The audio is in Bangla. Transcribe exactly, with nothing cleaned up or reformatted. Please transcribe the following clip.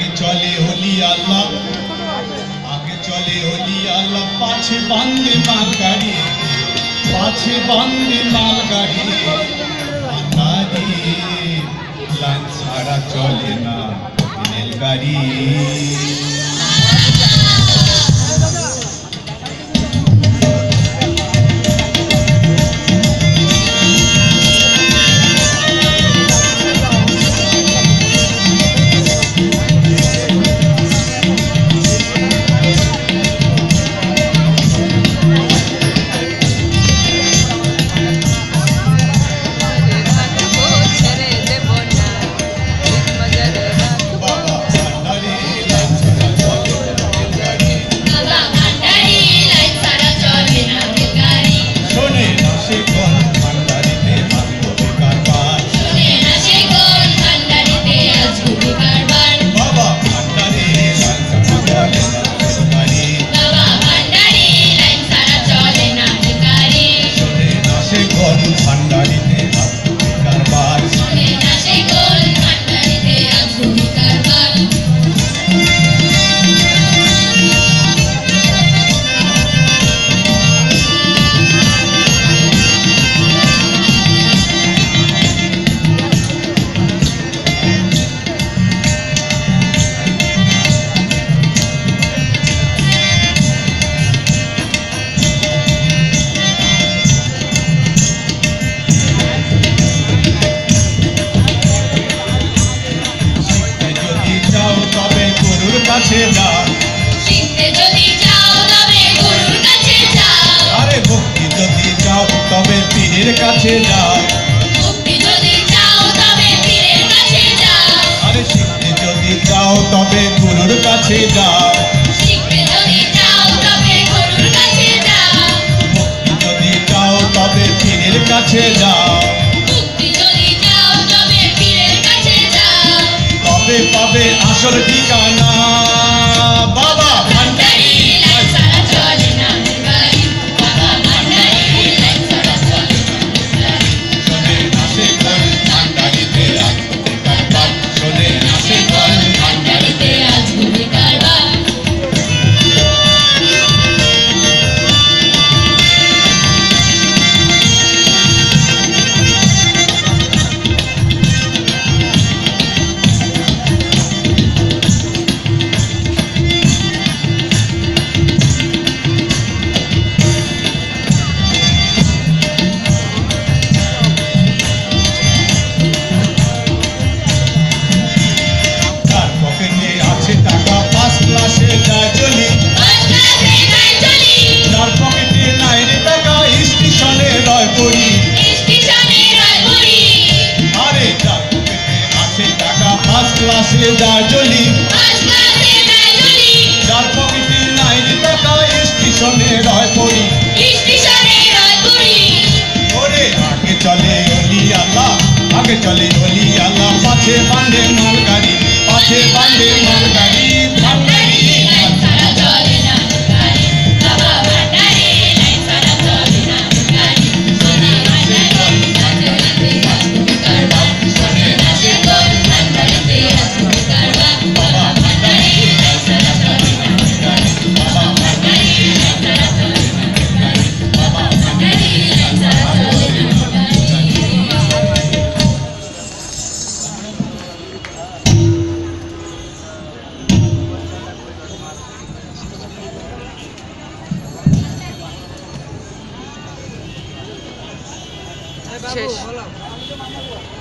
चले होली अल्लाह आगे चले होली अल्लाह पाछे बांधे मालगाड़ी पाछे बांधे मालगाड़ी लाइन छाड़ा चले ना रेलगाड़ी কাছে যাও মুক্তি যদি চাও তবে পীরের কাছে যাও আরে শিখতে যদি চাও তবে গুরুর কাছে যাও শিখতে যদি চাও তবে গুরুর কাছে যাও মুক্তি যদি চাও তবে পীরের কাছে যাও মুক্তি যদি চাও তবে পীরের কাছে যাও তবে পাবে আসল ঠিকানা বাবা ভান্ডারি লাইন ছাড়া চলে না গাড়ি বাবা ভান্ডারি লাইন ছাড়া চলে দার্জলি যার পকেটে নাই টাকা স্টেশনে রয় পড়ি ওরে আগে চলে ওলি আল্লাহ আগে চলে ওলি আল্লাহ পাছে বাঁধে মালগাড়ি পাছে বাঁধে মালগাড়ি ভান্ডারি লাইন ছাড়া চলে না গাড়ি বাবা ভান্ডারি লাইন ছাড়া চলে না গাড়ি সোনা ভান্ডারি ভান্ডারিতে আসবে কারবার সোনা নাচে গোল ভান্ডারিতে আসবে কারবার বাবা ভান্ডারি লাইন ছাড়া চলে না গাড়ি বাবা ভান্ডারি লাইন ছাড়া চলে না গাড়ি বাবা ভান্ডারি লাইন ছাড়া চলে না শেষ।